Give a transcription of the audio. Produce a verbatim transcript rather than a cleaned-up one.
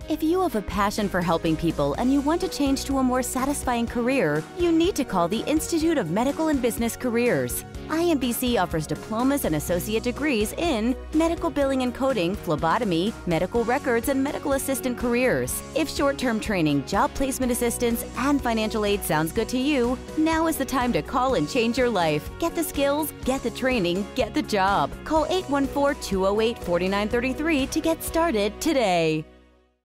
If you have a passion for helping people and you want to change to a more satisfying career, you need to call the Institute of Medical and Business Careers. I M B C offers diplomas and associate degrees in medical billing and coding, phlebotomy, medical records, and medical assistant careers. If short-term training, job placement assistance, and financial aid sounds good to you, now is the time to call and change your life. Get the skills, get the training, get the job. Call eight one four, two oh eight, four nine three three to get started today.